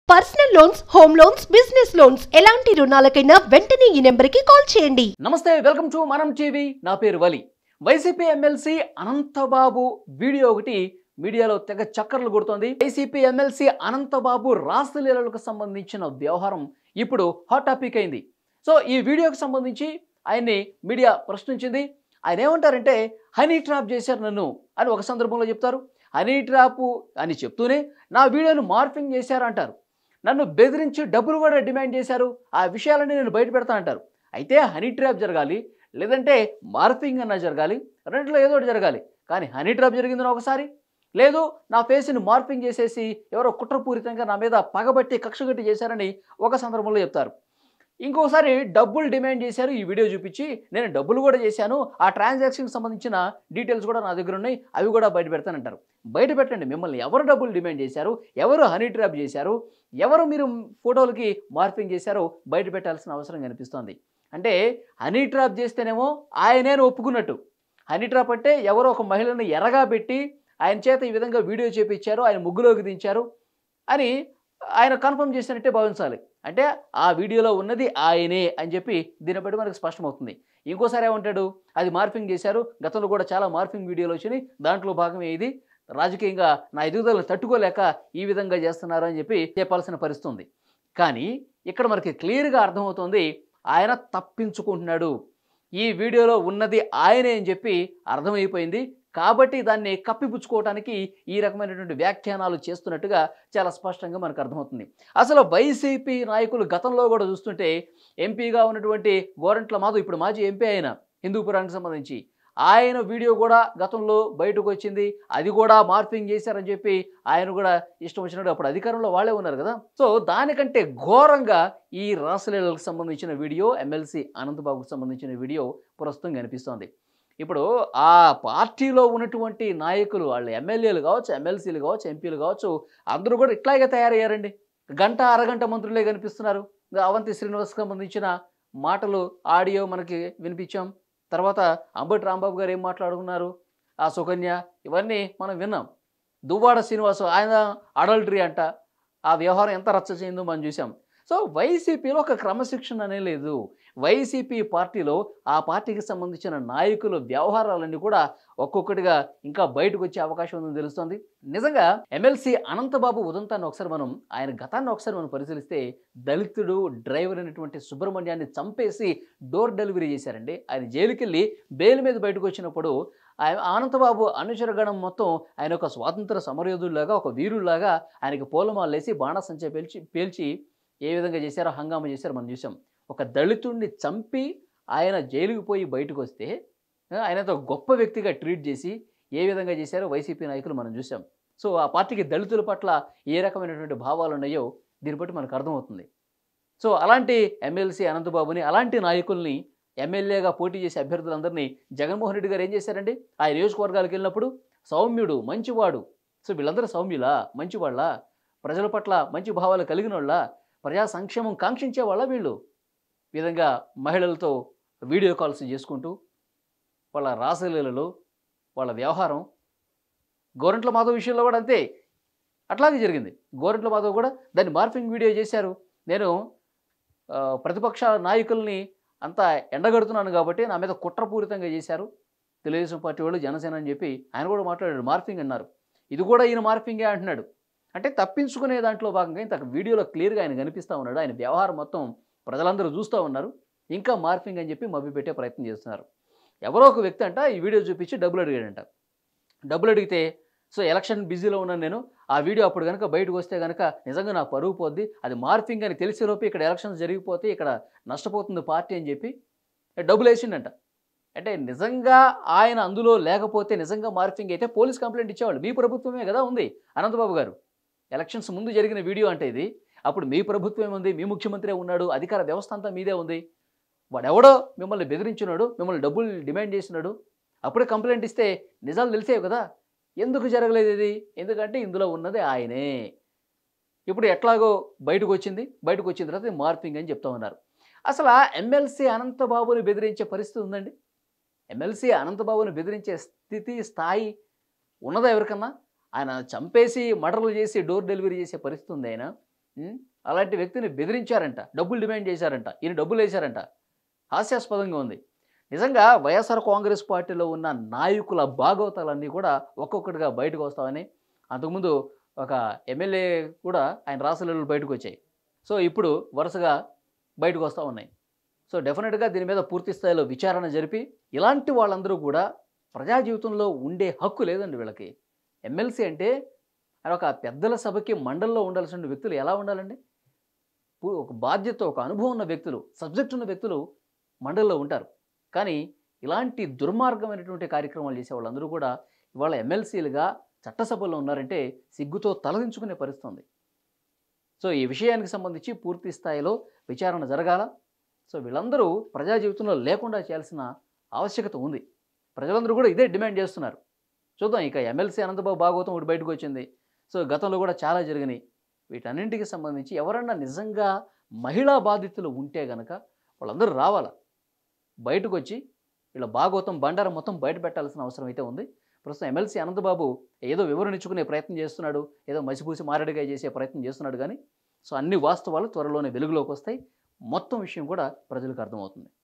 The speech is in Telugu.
Personal loans, home loans, business loans ఎలాంటి రుణాలకైనా వెంటనే ఈ నెంబర్కి కాల్ చేయండి. నమస్తే, వెల్కమ్ టు మనం టీవీ. నా పేరు Vali. YCP MLC Anantababu video ఒకటి మీడియాలో తెగ చక్కర్లు కొడుతోంది. వైసీపీ ఎమ్మెల్సీ అనంతబాబు రాసలీలలకు సంబంధించిన వ్యవహారం ఇప్పుడు హాట్ టాపిక్ అయింది. సో ఈ వీడియోకి సంబంధించి ఆయన్ని మీడియా ప్రశ్నించింది. ఆయన ఏమంటారంటే హనీ ట్రాప్ చేశారు నన్ను అని ఒక సందర్భంలో చెప్తారు. హనీ ట్రాప్ అని చెప్తూనే నా వీడియోను మార్ఫింగ్ చేశారు అంటారు. నన్ను బెదిరించి డబ్బులు కూడా డిమాండ్ చేశారు, ఆ విషయాలన్నీ నేను బయట పెడతా అంటారు. అయితే హనీ ట్రాప్ జరగాలి, లేదంటే మార్ఫింగ్ అన్నా జరగాలి, రెంట్లో ఏదో ఒకటి జరగాలి. కానీ హనీ ట్రాప్ జరిగిందని ఒకసారి, లేదు నా ఫేస్ని మార్ఫింగ్ చేసేసి ఎవరో కుట్రపూరితంగా నా మీద పగబట్టి కక్షగట్టి చేశారని ఒక సందర్భంలో చెప్తారు. ఇంకోసారి డబ్బులు డిమాండ్ చేశారు, ఈ వీడియో చూపించి నేను డబ్బులు కూడా చేశాను, ఆ ట్రాన్సాక్షన్కి సంబంధించిన డీటెయిల్స్ కూడా నా దగ్గర ఉన్నాయి, అవి కూడా బయట పెడతానంటారు. బయట పెట్టండి, మిమ్మల్ని ఎవరు డబ్బులు డిమాండ్ చేశారు, ఎవరు హనీ ట్రాప్ చేశారు, ఎవరు మీరు ఫోటోలకి మార్ఫింగ్ చేశారో బయట పెట్టాల్సిన అవసరం కనిపిస్తోంది. అంటే హనీ ట్రాప్ చేస్తేనేమో ఆయనే ఒప్పుకున్నట్టు. హనీ ట్రాప్ అంటే ఎవరో ఒక మహిళను ఎరగా పెట్టి ఆయన చేత ఈ విధంగా వీడియో చేపించారు, ఆయన ముగ్గులోకి దించారు అని ఆయన కన్ఫర్మ్ చేసినట్టే భావించాలి. అంటే ఆ వీడియోలో ఉన్నది ఆయనే అని చెప్పి దీన్ని బట్టి మనకు స్పష్టమవుతుంది. ఇంకోసారి ఏమంటాడు, అది మార్ఫింగ్ చేశారు, గతంలో కూడా చాలా మార్ఫింగ్ వీడియోలు వచ్చినాయి, దాంట్లో భాగమే ఇది, రాజకీయంగా నా ఎదుగుదలను తట్టుకోలేక ఈ విధంగా చేస్తున్నారు అని చెప్పి చెప్పాల్సిన పరిస్థితి ఉంది. కానీ ఇక్కడ మనకి క్లియర్గా అర్థమవుతుంది ఆయన తప్పించుకుంటున్నాడు. ఈ వీడియోలో ఉన్నది ఆయనే అని చెప్పి అర్థమైపోయింది. కాబట్టి దాన్ని కప్పిపుచ్చుకోవడానికి ఈ రకమైనటువంటి వ్యాఖ్యానాలు చేస్తున్నట్టుగా చాలా స్పష్టంగా మనకు అర్థమవుతుంది. అసలు వైసీపీ నాయకులు గతంలో కూడా చూస్తుంటే ఎంపీగా ఉన్నటువంటి గోరంట్ల మాధవ్, ఇప్పుడు మాజీ ఎంపీ అయిన హిందూపురానికి సంబంధించి, ఆయన వీడియో కూడా గతంలో బయటకు వచ్చింది, అది కూడా మార్ఫింగ్ చేశారని చెప్పి ఆయన కూడా ఇష్టం వచ్చినట్టు అప్పుడు అధికారంలో వాళ్ళే ఉన్నారు కదా. సో దానికంటే ఘోరంగా ఈ రాసలీలకు సంబంధించిన వీడియో, ఎమ్మెల్సీ అనంతబాబుకు సంబంధించిన వీడియో ప్రస్తుతం కనిపిస్తోంది. ఇప్పుడు ఆ పార్టీలో ఉన్నటువంటి నాయకులు, వాళ్ళు ఎమ్మెల్యేలు కావచ్చు, ఎమ్మెల్సీలు కావచ్చు, ఎంపీలు కావచ్చు, అందరూ కూడా ఇట్లాగే తయారయ్యారండి. గంట అరగంట మంత్రులే కనిపిస్తున్నారు. అవంతి శ్రీనివాస్కి సంబంధించిన మాటలు ఆడియో మనకి వినిపించాం. తర్వాత అంబటి రాంబాబు గారు ఏం మాట్లాడుకున్నారు, ఆ సుకన్య, ఇవన్నీ మనం విన్నాం. దువ్వాడ శ్రీనివాసు, ఆయన అడల్టరీ అంట, ఆ వ్యవహారం ఎంత రచ్చ చేయిందో మనం చూసాం. సో వైసీపీలో ఒక క్రమశిక్షణ అనే లేదు. వైసీపీ పార్టీలో ఆ పార్టీకి సంబంధించిన నాయకుల వ్యవహారాలన్నీ కూడా ఒక్కొక్కటిగా ఇంకా బయటకు వచ్చే అవకాశం ఉందని తెలుస్తోంది. నిజంగా ఎమ్మెల్సీ అనంతబాబు ఉదంతాన్ని ఒకసారి మనం, ఆయన గతాన్ని ఒకసారి మనం పరిశీలిస్తే, దళితుడు డ్రైవర్ అయినటువంటి సుబ్రహ్మణ్యాన్ని చంపేసి డోర్ డెలివరీ చేశారండి. ఆయన జైలుకి వెళ్ళి బెయిల్ మీద బయటకు వచ్చినప్పుడు అనంతబాబు అనుచరగణం మొత్తం ఆయన ఒక స్వాతంత్ర సమరయోధుల్లాగా, ఒక వీరుల్లాగా ఆయనకి పూలమాలేసి బాణాసంచా పేల్చి ఏ విధంగా చేశారో, హంగామా చేశారో మనం చూసాం. ఒక దళితుడిని చంపి ఆయన జైలుకి పోయి బయటకు వస్తే ఆయనతో గొప్ప వ్యక్తిగా ట్రీట్ చేసి ఏ విధంగా చేశారో వైసీపీ నాయకులు మనం చూసాం. సో ఆ పార్టీకి దళితుల పట్ల ఏ రకమైనటువంటి భావాలు ఉన్నాయో దీన్ని బట్టి మనకు అర్థమవుతుంది. సో అలాంటి ఎమ్మెల్సీ అనంతబాబుని, అలాంటి నాయకుల్ని, ఎమ్మెల్యేగా పోటీ చేసే అభ్యర్థులందరినీ జగన్మోహన్ రెడ్డి గారు ఏం చేశారండి, ఆ నియోజకవర్గాలకు వెళ్ళినప్పుడు సౌమ్యుడు, మంచివాడు. సో వీళ్ళందరూ సౌమ్యులా, మంచివాళ్ళ, ప్రజల పట్ల మంచి భావాలు కలిగిన వాళ్ళ, ప్రజా సంక్షేమం కాంక్షించే వాళ్ళ వీళ్ళు? విధంగా మహిళలతో వీడియో కాల్స్ చేసుకుంటూ వాళ్ళ రాసలీలలో వాళ్ళ వ్యవహారం. గోరంట్ల మాధవ్ విషయంలో కూడా అంతే, అట్లాగే జరిగింది. గోరంట్ల మాధవ్ కూడా దాన్ని మార్ఫింగ్ వీడియో చేశారు. నేను ప్రతిపక్ష నాయకుల్ని అంతా ఎండగడుతున్నాను కాబట్టి నా మీద కుట్రపూరితంగా చేశారు తెలుగుదేశం పార్టీ వాళ్ళు, జనసేన అని చెప్పి ఆయన కూడా మాట్లాడాడు. మార్ఫింగ్ అన్నారు, ఇది కూడా ఈయన మార్ఫింగే అంటున్నాడు. అంటే తప్పించుకునే దాంట్లో భాగంగా ఇంత వీడియోలో క్లియర్గా ఆయన కనిపిస్తూ ఉన్నాడు. ఆయన వ్యవహారం మొత్తం ప్రజలందరూ చూస్తూ ఉన్నారు. ఇంకా మార్ఫింగ్ అని చెప్పి మభ్యపెట్టే ప్రయత్నం చేస్తున్నారు. ఎవరో ఒక వ్యక్తి అంట ఈ వీడియో చూపించి డబ్బులు అడిగాడంట. డబ్బులు అడిగితే, సో ఎలక్షన్ బిజీలో ఉన్నాను నేను, ఆ వీడియో అప్పుడు కనుక బయటకు వస్తే కనుక నిజంగా నా పరువు పోద్ది, అది మార్ఫింగ్ అని తెలిసేలోపు ఇక్కడ ఎలక్షన్స్ జరిగిపోతే ఇక్కడ నష్టపోతుంది పార్టీ అని చెప్పి డబ్బులు వేసిండంట. అంటే నిజంగా ఆయన అందులో లేకపోతే, నిజంగా మార్ఫింగ్ అయితే పోలీస్ కంప్లైంట్ ఇచ్చేవాళ్ళు. మీ ప్రభుత్వమే కదా ఉంది అనంతబాబు గారు. ఎలక్షన్స్ ముందు జరిగిన వీడియో అంటే ఇది. అప్పుడు మీ ప్రభుత్వం ఉంది, మీ ముఖ్యమంత్రి ఉన్నాడు, అధికార వ్యవస్థ అంతా మీదే ఉంది. వాడెవడో మిమ్మల్ని బెదిరించినాడు, మిమ్మల్ని డబ్బులు డిమాండ్ చేసినాడు, అప్పుడే కంప్లైంట్ ఇస్తే నిజాలు తెలిసేవి కదా. ఎందుకు జరగలేదు ఇది? ఎందుకంటే ఇందులో ఉన్నది ఆయనే. ఇప్పుడు ఎట్లాగో బయటకు వచ్చింది, బయటకు వచ్చిన తర్వాత మార్ఫింగ్ అని చెప్తా ఉన్నారు. అసలు ఆ ఎమ్మెల్సీ అనంతబాబుని బెదిరించే పరిస్థితి ఉందండి? ఎమ్మెల్సీ అనంతబాబుని బెదిరించే స్థాయి ఉన్నదా ఎవరికన్నా? ఆయన చంపేసి మర్డర్లు చేసి డోర్ డెలివరీ చేసే పరిస్థితి ఉంది ఆయన. ఉమ్, అలాంటి వ్యక్తిని బెదిరించారంట, డబ్బులు డిమాండ్ చేశారంట, ఈయన డబ్బులు వేశారంట. హాస్యాస్పదంగా ఉంది. నిజంగా వైఎస్ఆర్ కాంగ్రెస్ పార్టీలో ఉన్న నాయకుల భాగవతాలన్నీ కూడా ఒక్కొక్కటిగా బయటకు వస్తామని, అంతకుముందు ఒక ఎమ్మెల్యే కూడా ఆయన రాసలీలలు బయటకు వచ్చాయి. సో ఇప్పుడు వరుసగా బయటకు వస్తూ ఉన్నాయి. సో డెఫినెట్గా దీని మీద పూర్తి స్థాయిలో విచారణ జరిపి, ఇలాంటి వాళ్ళందరూ కూడా ప్రజా జీవితంలో ఉండే హక్కు లేదండి వీళ్ళకి. ఎమ్మెల్సీ అంటే ఆయన ఒక పెద్దల సభకి మండలిలో ఉండాల్సిన వ్యక్తులు ఎలా ఉండాలండి? ఒక బాధ్యత, ఒక అనుభవం ఉన్న వ్యక్తులు, సబ్జెక్ట్ ఉన్న వ్యక్తులు మండలిలో ఉంటారు. కానీ ఇలాంటి దుర్మార్గమైనటువంటి కార్యక్రమాలు చేసే వాళ్ళందరూ కూడా ఇవాళ ఎమ్మెల్సీలుగా చట్టసభల్లో ఉన్నారంటే సిగ్గుతో తలదించుకునే పరిస్థితి ఉంది. సో ఈ విషయానికి సంబంధించి పూర్తి స్థాయిలో విచారణ జరగాల. సో వీళ్ళందరూ ప్రజా జీవితంలో లేకుండా చేయాల్సిన ఆవశ్యకత ఉంది. ప్రజలందరూ కూడా ఇదే డిమాండ్ చేస్తున్నారు. చూద్దాం, ఇక ఎమ్మెల్సీ అనంతబాబు భాగవతం ఒకటి బయటకు వచ్చింది. సో గతంలో కూడా చాలా జరిగినాయి. వీటన్నింటికి సంబంధించి ఎవరన్నా నిజంగా మహిళా బాధితులు ఉంటే గనక వాళ్ళందరూ రావాలా, బయటకు వచ్చి వీళ్ళ భాగవతం బండారం మొత్తం బయట పెట్టాల్సిన అవసరం అయితే ఉంది. ప్రస్తుతం ఎమ్మెల్సీ అనంతబాబు ఏదో వివరణ ఇచ్చుకునే ప్రయత్నం చేస్తున్నాడు, ఏదో మసిపూసి మారడిగా చేసే ప్రయత్నం చేస్తున్నాడు. కానీ సో అన్ని వాస్తవాలు త్వరలోనే వెలుగులోకి వస్తాయి. మొత్తం విషయం కూడా ప్రజలకు అర్థమవుతుంది.